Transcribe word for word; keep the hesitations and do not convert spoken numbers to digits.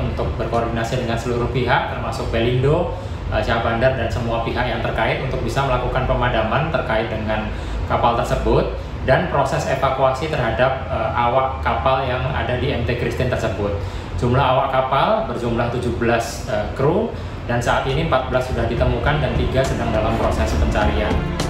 untuk berkoordinasi dengan seluruh pihak termasuk Pelindo, Syah Bandar dan semua pihak yang terkait untuk bisa melakukan pemadaman terkait dengan kapal tersebut dan proses evakuasi terhadap uh, awak kapal yang ada di M T Christine tersebut. Jumlah awak kapal berjumlah tujuh belas uh, kru dan saat ini empat belas sudah ditemukan dan tiga sedang dalam proses pencarian.